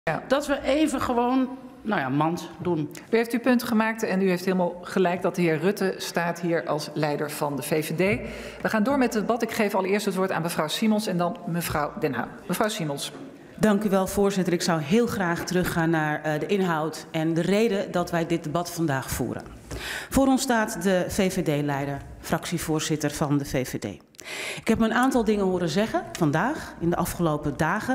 Ja. Dat we even gewoon, nou ja, mand doen. U heeft uw punt gemaakt en u heeft helemaal gelijk dat de heer Rutte staat hier als leider van de VVD. We gaan door met het debat. Ik geef allereerst het woord aan mevrouw Simons en dan mevrouw Den Haan. Mevrouw Simons. Dank u wel, voorzitter. Ik zou heel graag teruggaan naar de inhoud en de reden dat wij dit debat vandaag voeren. Voor ons staat de VVD-leider, fractievoorzitter van de VVD. Ik heb me een aantal dingen horen zeggen vandaag, in de afgelopen dagen,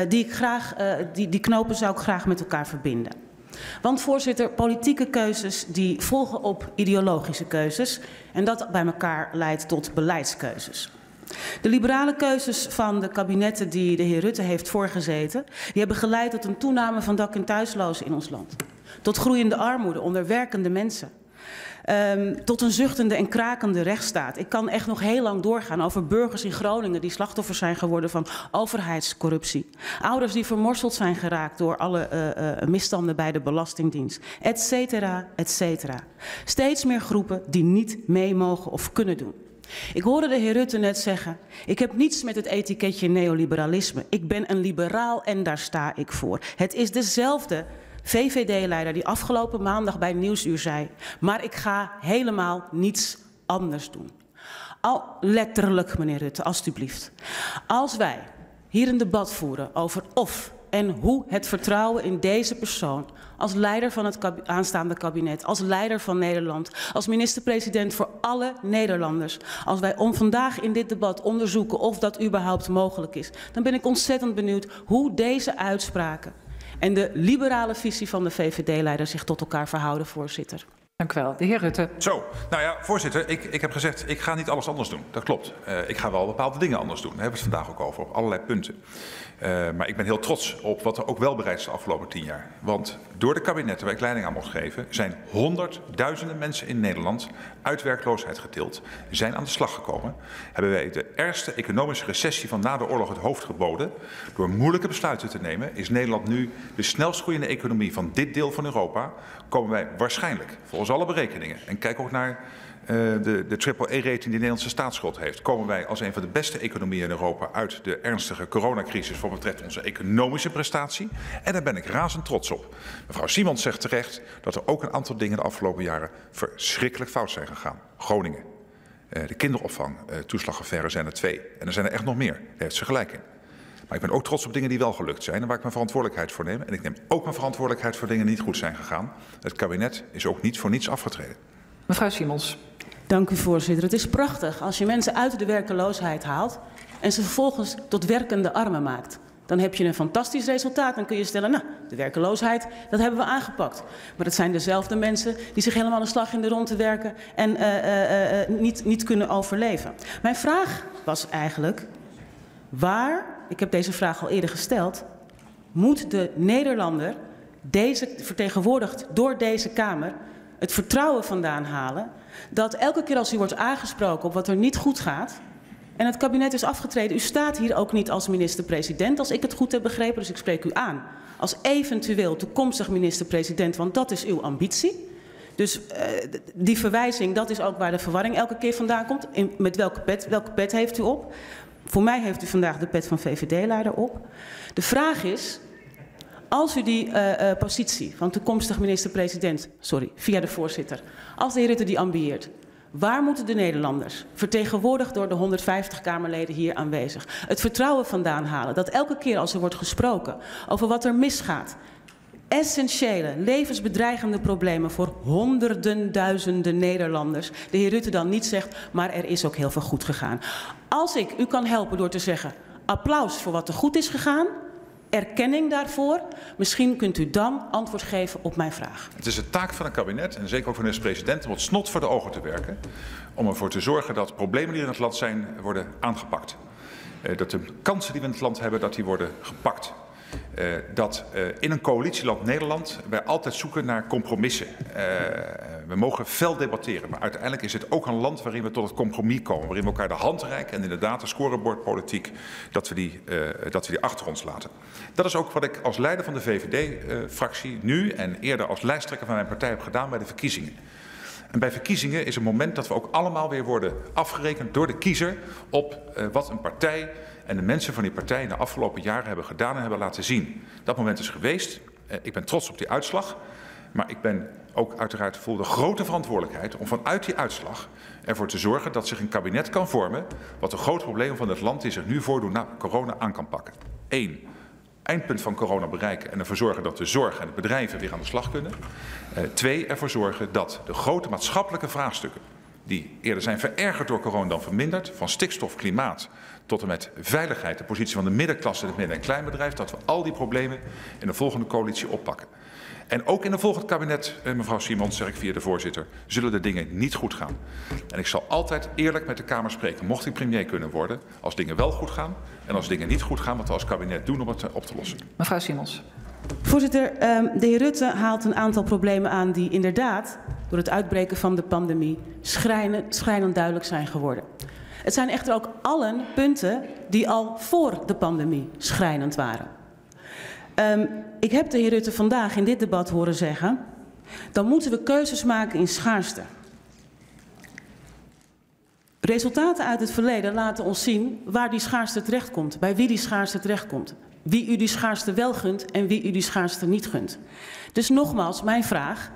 die knopen zou ik graag met elkaar verbinden. Want voorzitter, politieke keuzes die volgen op ideologische keuzes en dat bij elkaar leidt tot beleidskeuzes. De liberale keuzes van de kabinetten die de heer Rutte heeft voorgezeten, die hebben geleid tot een toename van dak- en thuislozen in ons land. Tot groeiende armoede onder werkende mensen. Tot een zuchtende en krakende rechtsstaat. Ik kan echt nog heel lang doorgaan over burgers in Groningen die slachtoffers zijn geworden van overheidscorruptie. Ouders die vermorseld zijn geraakt door alle misstanden bij de Belastingdienst. Et cetera, et cetera. Steeds meer groepen die niet mee mogen of kunnen doen. Ik hoorde de heer Rutte net zeggen, ik heb niets met het etiketje neoliberalisme. Ik ben een liberaal en daar sta ik voor. Het is dezelfde VVD-leider die afgelopen maandag bij Nieuwsuur zei, maar ik ga helemaal niets anders doen. Al letterlijk, meneer Rutte, alstublieft. Als wij hier een debat voeren over of en hoe het vertrouwen in deze persoon als leider van het aanstaande kabinet, als leider van Nederland, als minister-president voor alle Nederlanders, als wij vandaag in dit debat onderzoeken of dat überhaupt mogelijk is, dan ben ik ontzettend benieuwd hoe deze uitspraken en de liberale visie van de VVD-leider zich tot elkaar verhouden, voorzitter. Dank u wel. De heer Rutte. Zo, nou ja, voorzitter, ik heb gezegd, ik ga niet alles anders doen. Dat klopt. Ik ga wel bepaalde dingen anders doen. Daar hebben we het vandaag ook over, op allerlei punten. Maar ik ben heel trots op wat er ook wel bereikt is de afgelopen 10 jaar. Want door de kabinetten waar ik leiding aan mocht geven, zijn honderdduizenden mensen in Nederland uit werkloosheid getild. Zijn aan de slag gekomen. Hebben wij de ergste economische recessie van na de oorlog het hoofd geboden. Door moeilijke besluiten te nemen is Nederland nu de snelst groeiende economie van dit deel van Europa. Komen wij waarschijnlijk, volgens alle berekeningen, en kijk ook naar de AAA-rating die de Nederlandse staatsschuld heeft, komen wij als een van de beste economieën in Europa uit de ernstige coronacrisis wat betreft onze economische prestatie. En daar ben ik razend trots op. Mevrouw Simons zegt terecht dat er ook een aantal dingen de afgelopen jaren verschrikkelijk fout zijn gegaan. Groningen, de kinderopvang, toeslagaffaire zijn er 2. En er zijn er echt nog meer. Daar heeft ze gelijk in. Maar ik ben ook trots op dingen die wel gelukt zijn en waar ik mijn verantwoordelijkheid voor neem. En ik neem ook mijn verantwoordelijkheid voor dingen die niet goed zijn gegaan. Het kabinet is ook niet voor niets afgetreden. Mevrouw Simons. Dank u, voorzitter. Het is prachtig als je mensen uit de werkeloosheid haalt en ze vervolgens tot werkende armen maakt. Dan heb je een fantastisch resultaat. Dan kun je stellen, nou, de werkeloosheid, dat hebben we aangepakt. Maar het zijn dezelfde mensen die zich helemaal een slag in de ronde werken en niet kunnen overleven. Mijn vraag was eigenlijk, ik heb deze vraag al eerder gesteld, moet de Nederlander, vertegenwoordigd door deze Kamer, het vertrouwen vandaan halen dat elke keer als u wordt aangesproken op wat er niet goed gaat en het kabinet is afgetreden, u staat hier ook niet als minister-president, als ik het goed heb begrepen, dus ik spreek u aan als eventueel toekomstig minister-president, want dat is uw ambitie. Dus die verwijzing, dat is ook waar de verwarring elke keer vandaan komt. Met welke pet heeft u op? Voor mij heeft u vandaag de pet van VVD-leider op. De vraag is, als u die positie van toekomstig minister-president, via de voorzitter, als de heer Rutte die ambieert, waar moeten de Nederlanders, vertegenwoordigd door de 150 Kamerleden hier aanwezig, het vertrouwen vandaan halen dat elke keer als er wordt gesproken over wat er misgaat, essentiële, levensbedreigende problemen voor honderden duizenden Nederlanders, de heer Rutte dan niet zegt, maar er is ook heel veel goed gegaan. Als ik u kan helpen door te zeggen, applaus voor wat er goed is gegaan, erkenning daarvoor, misschien kunt u dan antwoord geven op mijn vraag. Het is de taak van een kabinet, en zeker ook van de minister-president, om het snot voor de ogen te werken. Om ervoor te zorgen dat problemen die er in het land zijn, worden aangepakt. Dat de kansen die we in het land hebben, dat die worden gepakt. Dat in een coalitieland Nederland wij altijd zoeken naar compromissen. We mogen fel debatteren, maar uiteindelijk is het ook een land waarin we tot het compromis komen. Waarin we elkaar de hand reiken en inderdaad de scorebordpolitiek, dat we die achter ons laten. Dat is ook wat ik als leider van de VVD-fractie nu en eerder als lijsttrekker van mijn partij heb gedaan bij de verkiezingen. En bij verkiezingen is een moment dat we ook allemaal weer worden afgerekend door de kiezer op wat een partij en de mensen van die partij in de afgelopen jaren hebben gedaan en hebben laten zien. Dat moment is geweest. Ik ben trots op die uitslag. Maar ik ben ook uiteraard voel de grote verantwoordelijkheid om vanuit die uitslag ervoor te zorgen dat zich een kabinet kan vormen wat de grote problemen van het land die zich nu voordoen na corona aan kan pakken. 1. Eindpunt van corona bereiken en ervoor zorgen dat de zorg en de bedrijven weer aan de slag kunnen. 2. Ervoor zorgen dat de grote maatschappelijke vraagstukken die eerder zijn verergerd door corona dan verminderd, van stikstof, klimaat tot en met veiligheid, de positie van de middenklasse en het midden- en kleinbedrijf, dat we al die problemen in de volgende coalitie oppakken. En ook in het volgende kabinet, mevrouw Simons, zeg ik via de voorzitter, zullen de dingen niet goed gaan. En ik zal altijd eerlijk met de Kamer spreken, mocht ik premier kunnen worden, als dingen wel goed gaan en als dingen niet goed gaan, wat we als kabinet doen om het op te lossen. Mevrouw Simons. Voorzitter, de heer Rutte haalt een aantal problemen aan die inderdaad door het uitbreken van de pandemie schrijnend duidelijk zijn geworden. Het zijn echter ook allen punten die al voor de pandemie schrijnend waren. Ik heb de heer Rutte vandaag in dit debat horen zeggen, dan moeten we keuzes maken in schaarste. Resultaten uit het verleden laten ons zien waar die schaarste terechtkomt, bij wie die schaarste terechtkomt. Wie u die schaarste wel gunt en wie u die schaarste niet gunt. Dus nogmaals, mijn vraag,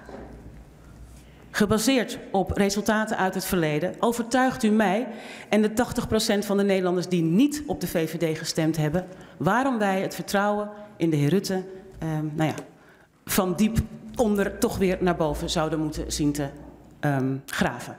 gebaseerd op resultaten uit het verleden, overtuigt u mij en de 80% van de Nederlanders die niet op de VVD gestemd hebben, waarom wij het vertrouwen in de heer Rutte van diep onder toch weer naar boven zouden moeten zien te graven.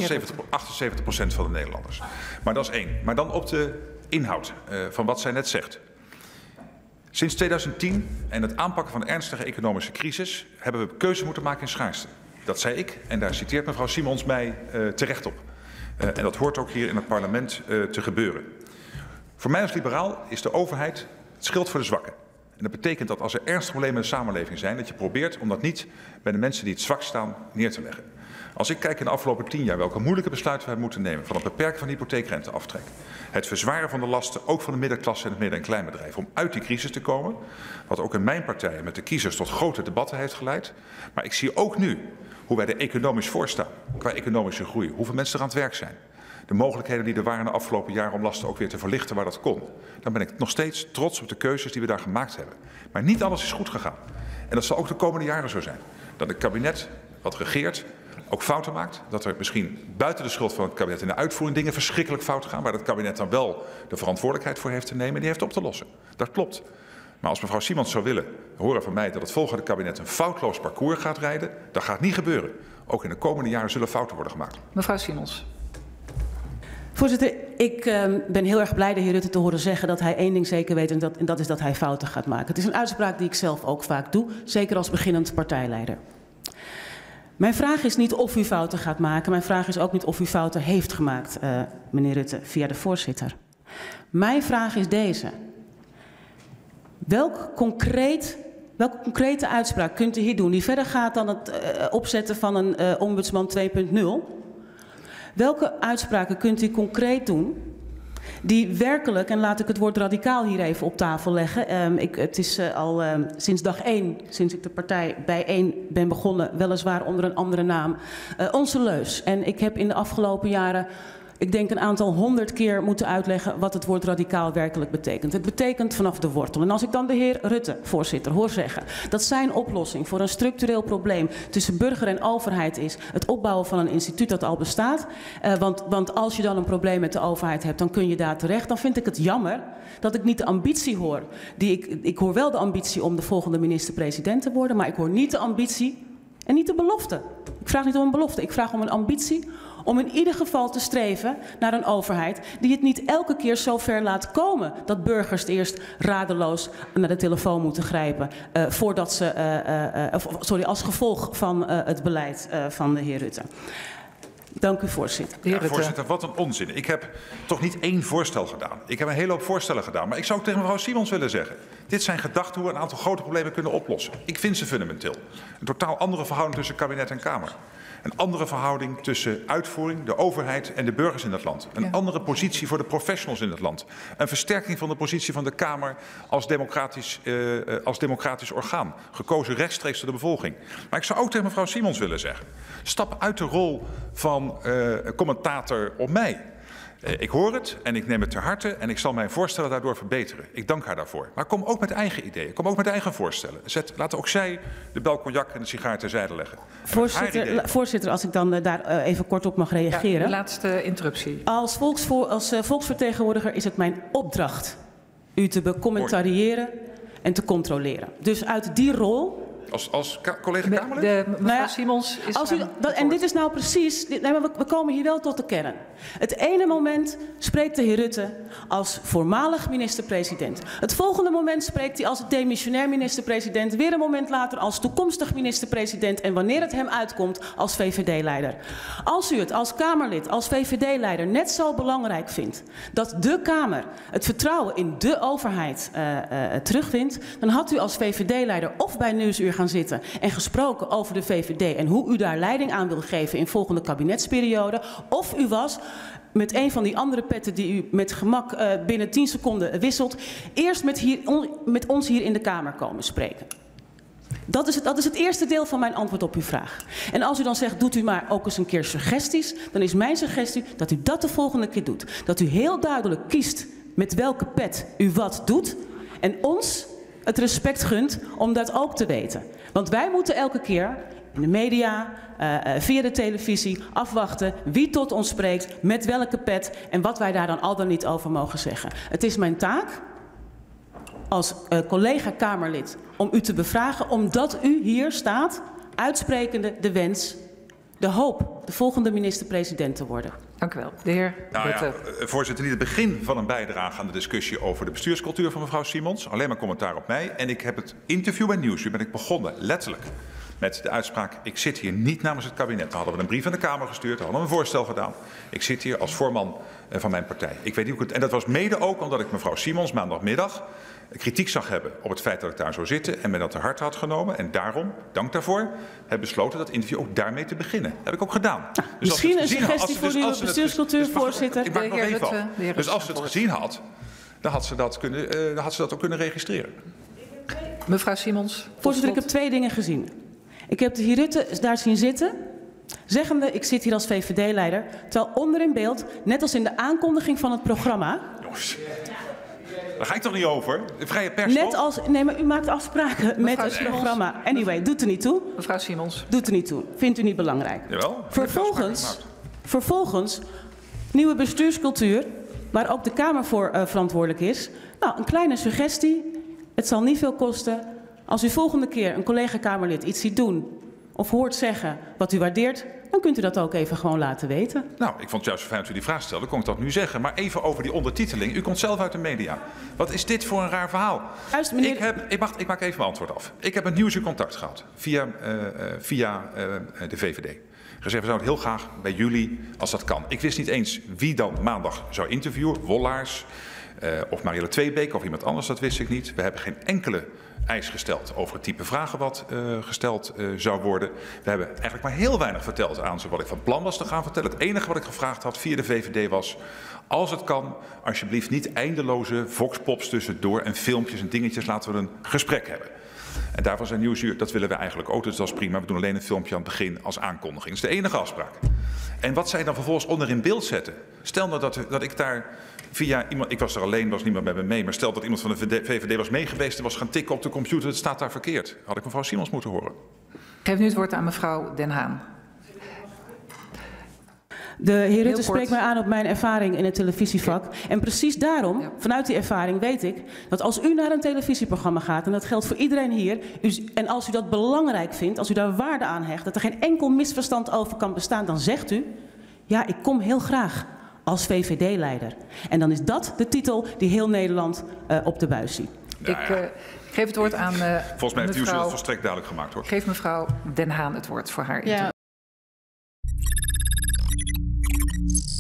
78% van de Nederlanders. Maar dat is 1. Maar dan op de inhoud van wat zij net zegt. Sinds 2010 en het aanpakken van de ernstige economische crisis hebben we keuzes moeten maken in schaarste. Dat zei ik en daar citeert mevrouw Simons mij terecht op. En dat hoort ook hier in het parlement te gebeuren. Voor mij als liberaal is de overheid het schild voor de zwakken. En dat betekent dat als er ernstige problemen in de samenleving zijn, dat je probeert om dat niet bij de mensen die het zwak staan neer te leggen. Als ik kijk in de afgelopen 10 jaar welke moeilijke besluiten we hebben moeten nemen, van het beperken van de hypotheekrenteaftrek, het verzwaren van de lasten, ook van de middenklasse en het midden- en kleinbedrijf, om uit die crisis te komen, wat ook in mijn partij met de kiezers tot grote debatten heeft geleid. Maar ik zie ook nu hoe wij er economisch voor staan, qua economische groei, hoeveel mensen er aan het werk zijn. De mogelijkheden die er waren de afgelopen jaren om lasten ook weer te verlichten waar dat kon. Dan ben ik nog steeds trots op de keuzes die we daar gemaakt hebben. Maar niet alles is goed gegaan. En dat zal ook de komende jaren zo zijn. Dat het kabinet wat regeert ook fouten maakt. Dat er misschien buiten de schuld van het kabinet in de uitvoering dingen verschrikkelijk fout gaan. Waar het kabinet dan wel de verantwoordelijkheid voor heeft te nemen en die heeft op te lossen. Dat klopt. Maar als mevrouw Simons zou willen horen van mij dat het volgende kabinet een foutloos parcours gaat rijden, dat gaat niet gebeuren. Ook in de komende jaren zullen fouten worden gemaakt. Mevrouw Simons. Voorzitter, ik ben heel erg blij de heer Rutte te horen zeggen dat hij één ding zeker weet en dat is dat hij fouten gaat maken. Het is een uitspraak die ik zelf ook vaak doe, zeker als beginnend partijleider. Mijn vraag is niet of u fouten gaat maken, mijn vraag is ook niet of u fouten heeft gemaakt, meneer Rutte, via de voorzitter. Mijn vraag is deze. Welke concrete uitspraak kunt u hier doen die verder gaat dan het opzetten van een ombudsman 2.0? Welke uitspraken kunt u concreet doen die werkelijk, en laat ik het woord radicaal hier even op tafel leggen. Het is al sinds dag 1, sinds ik de partij bijeen ben begonnen, weliswaar onder een andere naam, onze leus. En ik heb in de afgelopen jaren, ik denk een aantal 100 keer moeten uitleggen wat het woord radicaal werkelijk betekent. Het betekent vanaf de wortel. En als ik dan de heer Rutte, voorzitter, hoor zeggen dat zijn oplossing voor een structureel probleem tussen burger en overheid is het opbouwen van een instituut dat al bestaat. Want als je dan een probleem met de overheid hebt, dan kun je daar terecht. Dan vind ik het jammer dat ik niet de ambitie hoor. Ik hoor wel de ambitie om de volgende minister-president te worden, maar ik hoor niet de ambitie en niet de belofte. Ik vraag niet om een belofte, ik vraag om een ambitie om in ieder geval te streven naar een overheid die het niet elke keer zo ver laat komen dat burgers eerst radeloos naar de telefoon moeten grijpen voordat ze, als gevolg van het beleid van de heer Rutte. Dank u, voorzitter. Ja, voorzitter, wat een onzin. Ik heb toch niet één voorstel gedaan. Ik heb een hele hoop voorstellen gedaan. Maar ik zou ook tegen mevrouw Simons willen zeggen. Dit zijn gedachten hoe we een aantal grote problemen kunnen oplossen. Ik vind ze fundamenteel. Een totaal andere verhouding tussen kabinet en Kamer. Een andere verhouding tussen uitvoering, de overheid en de burgers in het land. Een andere positie voor de professionals in het land. Een versterking van de positie van de Kamer als democratisch orgaan. Gekozen rechtstreeks door de bevolking. Maar ik zou ook tegen mevrouw Simons willen zeggen. Stap uit de rol van commentator op mij. Ik hoor het en ik neem het ter harte en ik zal mijn voorstellen daardoor verbeteren. Ik dank haar daarvoor. Maar kom ook met eigen ideeën, kom ook met eigen voorstellen. Laat ook zij de bel cognac en de sigaar terzijde leggen. Voorzitter, als ik dan daar even kort op mag reageren. Ja, de laatste interruptie. Als volksvertegenwoordiger is het mijn opdracht u te becommentariëren en te controleren. Dus uit die rol... Als collega Kamerlid? Mevrouw Simons is... En dit is nou precies... We komen hier wel tot de kern. Het ene moment spreekt de heer Rutte als voormalig minister-president. Het volgende moment spreekt hij als demissionair minister-president. Weer een moment later als toekomstig minister-president. En wanneer het hem uitkomt als VVD-leider. Als u het als Kamerlid, als VVD-leider net zo belangrijk vindt... dat de Kamer het vertrouwen in de overheid terugwint... dan had u als VVD-leider of bij Nieuwsuur gaan zitten en gesproken over de VVD en hoe u daar leiding aan wil geven in volgende kabinetsperiode. Of u was met een van die andere petten die u met gemak binnen 10 seconden wisselt, eerst met ons hier in de Kamer komen spreken. Dat is het eerste deel van mijn antwoord op uw vraag. En als u dan zegt, doet u maar ook eens een keer suggesties, dan is mijn suggestie dat u dat de volgende keer doet. Dat u heel duidelijk kiest met welke pet u wat doet en ons het respect gunt om dat ook te weten. Want wij moeten elke keer in de media, via de televisie, afwachten wie tot ons spreekt, met welke pet en wat wij daar dan al dan niet over mogen zeggen. Het is mijn taak als collega-Kamerlid om u te bevragen, omdat u hier staat, uitsprekende de wens, de hoop, de volgende minister-president te worden. Dank u wel. De heer Rutte. Voorzitter, niet het begin van een bijdrage aan de discussie over de bestuurscultuur van mevrouw Simons. Alleen maar commentaar op mij. En ik heb het interview bij Nieuwsuur ben ik begonnen, letterlijk, met de uitspraak: ik zit hier niet namens het kabinet. Dan hadden we een brief aan de Kamer gestuurd, dan hadden we een voorstel gedaan. Ik zit hier als voorman van mijn partij. Ik weet niet hoe en dat was mede ook omdat ik mevrouw Simons maandagmiddag kritiek zag hebben op het feit dat ik daar zou zitten en me dat ter harte had genomen. En daarom, dank daarvoor, heb besloten dat interview ook daarmee te beginnen. Dat heb ik ook gedaan. Dus misschien een suggestie voor uw bestuurscultuur, voorzitter. Ik maak nog even af. Dus als ze het gezien had, dan had ze dat ook kunnen registreren. Mevrouw Simons. Voorzitter, ik heb 2 dingen gezien. Ik heb de heer Rutte daar zien zitten, zeggende: ik zit hier als VVD-leider. Terwijl onder in beeld, net als in de aankondiging van het programma... Jongens, daar ga ik toch niet over? De vrije pers. Net als, nee, maar u maakt afspraken met het programma. Anyway, doet er niet toe. Mevrouw Simons. Doet er niet toe. Vindt u niet belangrijk. Jawel. Vervolgens, nieuwe bestuurscultuur, waar ook de Kamer voor verantwoordelijk is. Nou, een kleine suggestie. Het zal niet veel kosten. Als u volgende keer een collega-Kamerlid iets ziet doen of hoort zeggen wat u waardeert, dan kunt u dat ook even gewoon laten weten. Nou, ik vond het juist zo fijn dat u die vraag stelde, kon ik dat nu zeggen. Maar even over die ondertiteling. U komt zelf uit de media. Wat is dit voor een raar verhaal? Juist, meneer... Ik maak even mijn antwoord af. Ik heb met Nieuwsuur contact gehad via de VVD. Gezegd, we zouden heel graag bij jullie, als dat kan. Ik wist niet eens wie dan maandag zou interviewen. Wollaars of Marielle Tweebeek of iemand anders, dat wist ik niet. We hebben geen enkele eis gesteld over het type vragen wat gesteld zou worden. We hebben eigenlijk maar heel weinig verteld aan ze wat ik van plan was te gaan vertellen. Het enige wat ik gevraagd had via de VVD was: als het kan, alsjeblieft niet eindeloze voxpops tussendoor en filmpjes en dingetjes. Laten we een gesprek hebben. En daarvan zei Nieuwsuur, dat willen we eigenlijk ook, dus dat is prima. We doen alleen een filmpje aan het begin als aankondiging. Dat is de enige afspraak. En wat zij dan vervolgens onder in beeld zetten. Stel nou dat ik daar via iemand, ik was er alleen, was niemand met me mee, maar stel dat iemand van de VVD was meegeweest en was gaan tikken op de computer, het staat daar verkeerd. Had ik mevrouw Simons moeten horen. Ik geef nu het woord aan mevrouw Den Haan. De heer Rutte spreekt mij aan op mijn ervaring in het televisievak. En precies daarom, vanuit die ervaring weet ik, dat als u naar een televisieprogramma gaat, en dat geldt voor iedereen hier, en als u dat belangrijk vindt, als u daar waarde aan hecht, dat er geen enkel misverstand over kan bestaan, dan zegt u: ja, ik kom heel graag als VVD-leider. En dan is dat de titel die heel Nederland op de buis ziet. Nou ja. Ik geef het woord aan volgens mij heeft u het volstrekt duidelijk gemaakt, hoor. Ik geef mevrouw Den Haan het woord voor haar interview.